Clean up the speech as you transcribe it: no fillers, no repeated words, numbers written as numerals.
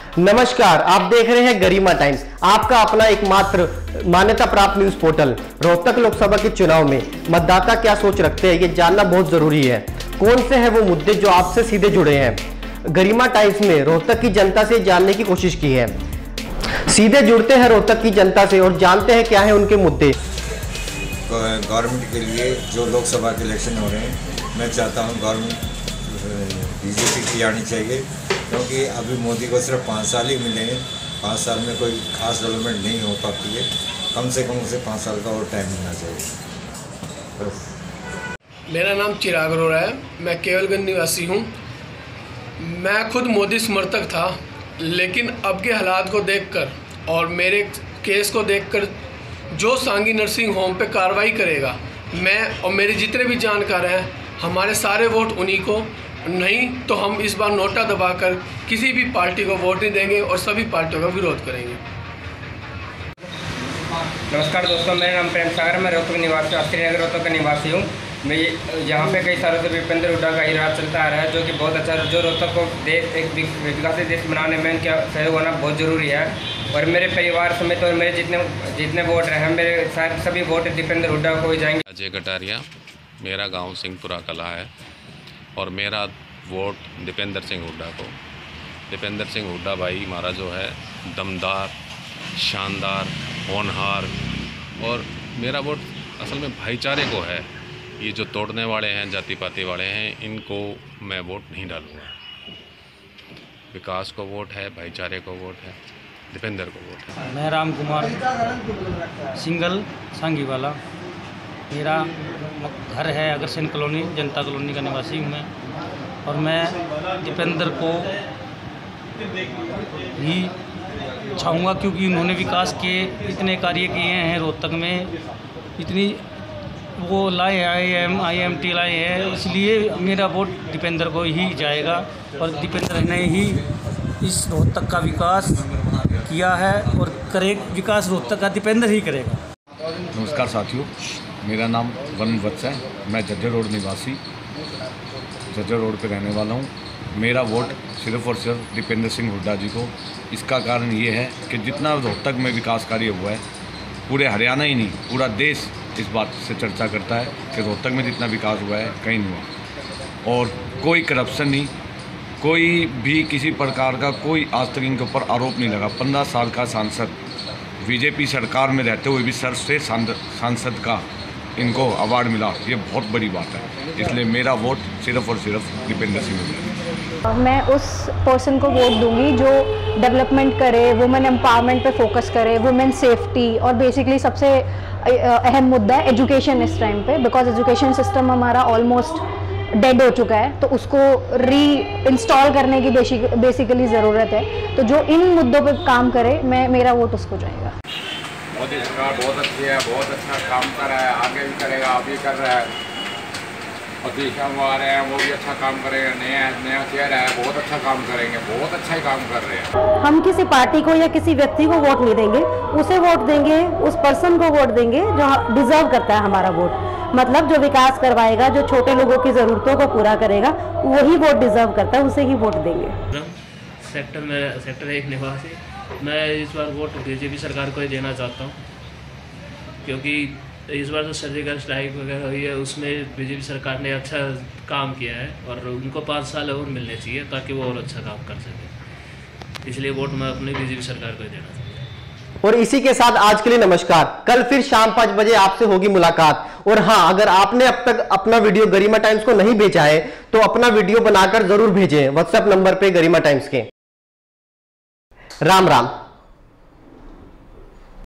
नमस्कार, आप देख रहे हैं गरिमा टाइम्स, आपका अपना एकमात्र मान्यता प्राप्त न्यूज पोर्टल। रोहतक लोकसभा के चुनाव में मतदाता क्या सोच रखते हैं, ये जानना बहुत जरूरी है। कौन से हैं वो मुद्दे जो आपसे सीधे जुड़े हैं। गरिमा टाइम्स में रोहतक की जनता से जानने की कोशिश की है। सीधे जुड़ते हैं रोहतक की जनता से और जानते हैं क्या है उनके मुद्दे। गवर्नमेंट के लिए जो लोकसभा के इलेक्शन हो रहे हैं, मैं चाहता हूँ गवर्नमेंट बीजेपी की आनी चाहिए, क्योंकि अभी मोदी को सिर्फ 5 साल ही मिले हैं। 5 साल में कोई खास डेवलपमेंट नहीं हो पाती है। कम से कम उसे 5 साल का और टाइम मिलना चाहिए बस। मेरा नाम चिराग अरोड़ा है, मैं केवलगंज निवासी हूँ। मैं खुद मोदी समर्थक था, लेकिन अब के हालात को देखकर और मेरे केस को देखकर जो सांगी नर्सिंग होम पे कार्रवाई करेगा, मैं और मेरे जितने भी जानकार हैं, हमारे सारे वोट उन्हीं को, नहीं तो हम इस बार नोटा दबाकर किसी भी पार्टी को वोट नहीं देंगे और सभी पार्टियों का विरोध करेंगे। नमस्कार दोस्तों, मेरा नाम प्रेम सागर, मैं रोहतक निवासी श्रीनगर रोहतक का निवासी हूँ। मैं यहाँ पे कई सालों से भूपेंद्र हुड्डा का ही राज चलता आ रहा है, जो कि बहुत अच्छा, जो रोहतक को देश एक विकसित देश बनाने में इनका सहयोग होना बहुत ज़रूरी है। और मेरे परिवार समेत और मेरे जितने वोट रहे हैं, मेरे शायद सभी वोट दीपेंद्र हुड्डा को ही जाएंगे। अजय कटारिया, मेरा गांव सिंहपुरा कला है और मेरा वोट दीपेंद्र सिंह हुड्डा को। दीपेंद्र सिंह हुड्डा भाई हमारा जो है दमदार, शानदार, होनहार, और मेरा वोट असल में भाईचारे को है। ये जो तोड़ने वाले हैं, जाति पाति वाले हैं, इनको मैं वोट नहीं डालूँगा। विकास को वोट है, भाईचारे को वोट है, दीपेंद्र को वोट है। मैं राम कुमार सिंगल सांगी वाला, मेरा घर है अग्रसेन कॉलोनी, जनता कॉलोनी का निवासी हूँ मैं। और मैं दीपेंद्र को ही चाहूँगा, क्योंकि उन्होंने विकास के इतने कार्य किए हैं रोहतक में, इतनी वो लाए IMT लाए हैं, इसलिए मेरा वोट दीपेंद्र को ही जाएगा। और दीपेंद्र ने ही इस रोहतक का विकास किया है और विकास रोहतक का दीपेंद्र ही करेगा। नमस्कार साथियों, मेरा नाम वन वत्स है, मैं जज्जर रोड निवासी, जज्जर रोड पे रहने वाला हूँ। मेरा वोट सिर्फ और सिर्फ दीपेंद्र सिंह हुड्डा जी को। इसका कारण ये है कि जितना रोहतक में विकास कार्य हुआ है, पूरे हरियाणा ही नहीं पूरा देश इस बात से चर्चा करता है कि रोहतक में जितना विकास हुआ है कहीं नहीं हुआ। और कोई करप्शन नहीं, कोई भी किसी प्रकार का कोई आज तक इनके ऊपर आरोप नहीं लगा। 15 साल का सांसद, बीजेपी सरकार में रहते हुए भी सर्वश्रेष्ठ सांसद का इनको अवार्ड मिला, ये बहुत बड़ी बात है। इसलिए मेरा वोट सिर्फ और सिर्फ दीपेंद्र सिंह है। मैं उस पर्सन को वोट दूंगी जो डेवलपमेंट करे, वुमेन एम्पावरमेंट पे फोकस करे, वुमेन सेफ्टी, और बेसिकली सबसे अहम मुद्दा है एजुकेशन इस टाइम पे, बिकॉज एजुकेशन सिस्टम हमारा ऑलमोस्ट डेड हो चुका है, तो उसको री इंस्टॉल करने की बेसिकली ज़रूरत है। तो जो इन मुद्दों पे काम करे, मेरा वोट उसको जाएगा। मोदी सरकार बहुत अच्छी है, बहुत अच्छा काम कर रहा है, आगे भी करेगा, अभी कर रहा है। और देशा वो आ रहे हैं, वो भी अच्छा काम करेंगे। नया चेहरा है, बहुत अच्छा काम करेंगे, बहुत अच्छा ही काम कर रहे हैं। हम किसी पार्टी को या किसी व्यक्ति को वोट नहीं देंगे, उसे वोट देंगे, उस पर्सन को वोट देंगे जो डिजर्व करता है हमारा वोट। मतलब जो विकास करवाएगा, जो छोटे लोगों की ज़रूरतों को पूरा करेगा, वही वोट डिजर्व करता है, उसे ही वोट देंगे। सेक्टर 1 निवासी, मैं इस बार वोट बीजेपी सरकार को ही देना चाहता हूँ, क्योंकि इस बार जो सर्जिकल स्ट्राइक वगैरह हुई है, उसमें बीजेपी सरकार ने अच्छा काम किया है और उनको 5 साल और मिलने चाहिए ताकि वो और अच्छा काम कर सके। इसलिए वोट मैं अपनी बीजेपी सरकार को ही देना चाहता हूँ। और इसी के साथ आज के लिए नमस्कार। कल फिर शाम 5 बजे आपसे होगी मुलाकात। और हाँ, अगर आपने अब तक अपना वीडियो गरिमा टाइम्स को नहीं भेजा है तो अपना वीडियो बनाकर जरूर भेजें व्हाट्सएप नंबर पे गरिमा टाइम्स के। राम राम।